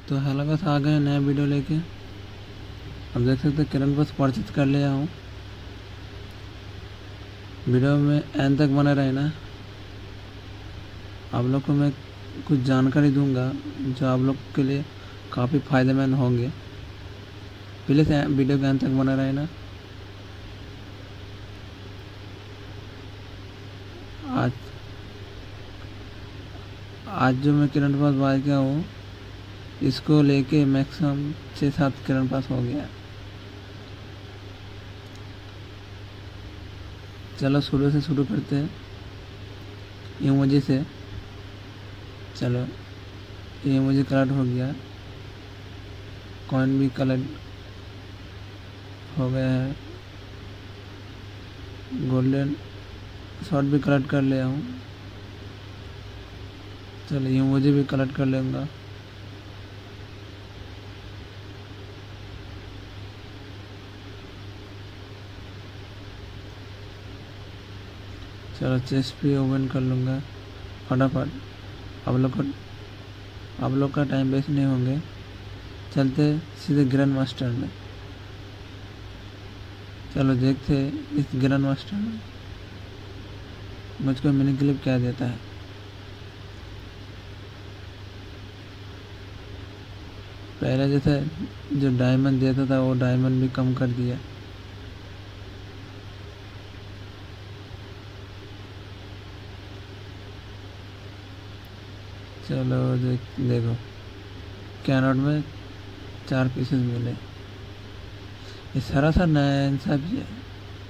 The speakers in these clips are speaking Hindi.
तो हेलो गाइस, आ गए नया वीडियो लेके। अब देख सकते हैं किरण बस परचेज कर लिया हूँ। वीडियो में एंड तक बने रहे ना। आप लोग को मैं कुछ जानकारी दूंगा जो आप लोग के लिए काफ़ी फ़ायदेमंद होंगे। प्लीज़ वीडियो के एंड तक बने रहे ना। आज आज जो मैं किरण पास बाय किया हूँ, इसको लेके मैक्सिमम 6-7 किरण पास हो गया। चलो शुरू से शुरू करते हैं, इमोजी से। चलो इमोजी कलर हो गया, कॉइन भी कलर हो गया है, गोल्डन शॉर्ट भी कलेक्ट कर लिया हूँ। चलो इमोजी भी कलेक्ट कर लूँगा। चलो चेस्ट भी ओपन कर लूँगा फटाफट। आप लोग का टाइम वेस्ट नहीं होंगे। चलते सीधे ग्रैंड मास्टर में। चलो देखते इस ग्रैंड मास्टर में मुझको मिनी क्लिप क्या देता है। पहले जैसे जो डायमंड देता था वो डायमंड भी कम कर दिया। चलो देखो कैनॉट में 4 पीसेस मिले। ये सारा सा नया इंसाफ भी है।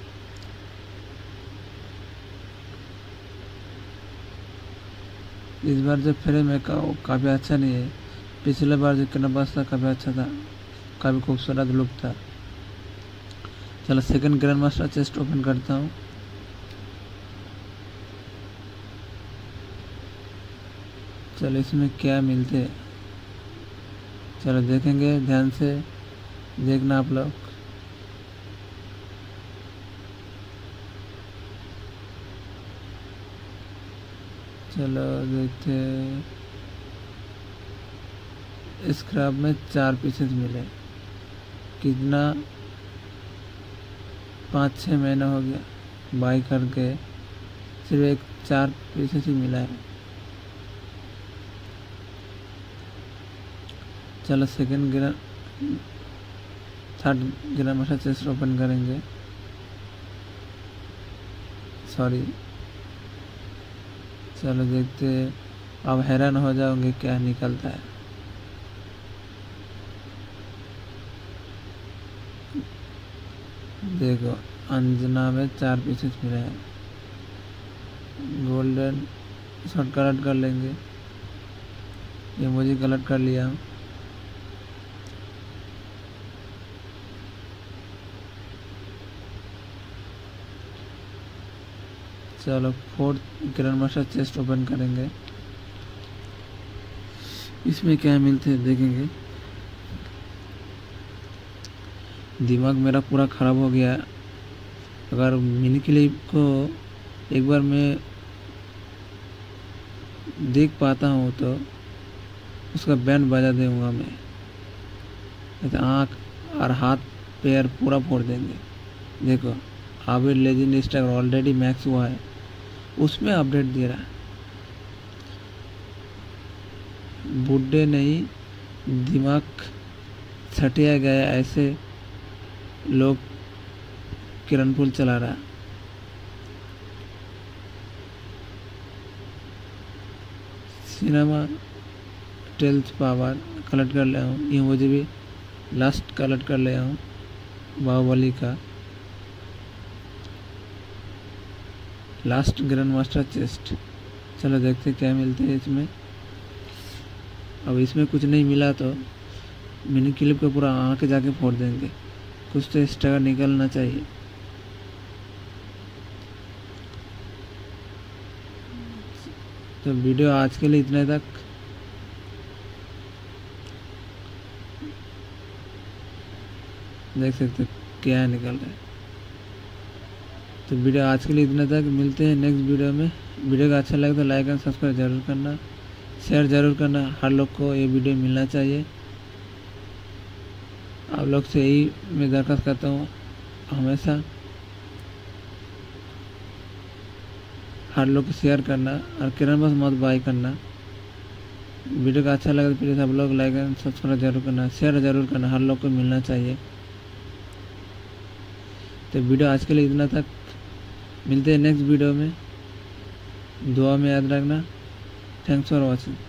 इस बार जो फ्रेम है काफ़ी अच्छा नहीं है। पिछले बार जो कैनवास था काफ़ी अच्छा था, काफ़ी खूबसूरत लुक था। चलो second grand master chest open करता हूँ। चलो इसमें क्या मिलते हैं, चलो देखेंगे। ध्यान से देखना आप लोग। चलो देखते हैं। स्क्रैप में 4 पीसेस मिले। कितना 5-6 महीना हो गया बाई करके, सिर्फ 4 पीसेस ही मिला है। चलो third grand master chest open करेंगे। सॉरी, चलो देखते। अब हैरान हो जाओगे क्या निकलता है। देखो अंजना में 4 पीसेस मिले हैं। गोल्डन शॉर्ट कलेक्ट कर लेंगे। इमोजी कलेक्ट कर लिया। चलो fourth grand master chest open करेंगे। इसमें क्या मिलते हैं देखेंगे। दिमाग मेरा पूरा ख़राब हो गया। अगर मिनी क्लिप को एक बार मैं देख पाता हूँ तो उसका बैंड बजा दूंगा मैं। तो आँख और हाथ पैर पूरा फोड़ देंगे। देखो आबिर लेजेंड स्टार ऑलरेडी मैक्स हुआ है, उसमें अपडेट दे रहा है। बुड्ढे नहीं, दिमाग छटिया गया ऐसे लोग किरणपुल चला रहा है। सिनेमा टेल्स पावर कलेक्ट कर लिया हूँ। इमोजी भी लास्ट कलेक्ट कर लिया हूँ बाहुबली का। Last grand master chest. चलो देखते क्या मिलते हैं इसमें। अब इसमें कुछ नहीं मिला तो मिनी क्लिप को पूरा आँख जाके फोड़ देंगे। कुछ तो स्टार निकलना चाहिए। तो वीडियो आज के लिए इतने तक। देख सकते क्या निकल रहा है। तो वीडियो आज के लिए इतना तक। मिलते हैं नेक्स्ट वीडियो में। वीडियो का अच्छा लगे तो लाइक एंड सब्सक्राइब जरूर करना, शेयर ज़रूर करना। हर लोग को ये वीडियो मिलना चाहिए। आप लोग से यही मैं दरख्वास्त करता हूँ, हमेशा हर लोग को शेयर करना और किरण बस मत बाय करना। वीडियो का अच्छा लगे तो प्लीज़ आप लोग लाइक एंड सब्सक्राइब जरूर करना, शेयर ज़रूर करना, हर लोग को मिलना चाहिए। तो वीडियो आज के लिए इतना तक, मिलते हैं नेक्स्ट वीडियो में। दुआ में याद रखना। Thanks for watching.